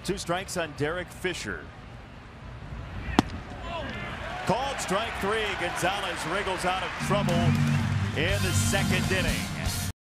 2 strikes on Derek Fisher. Called strike 3. Gonzalez wriggles out of trouble in the 2nd inning.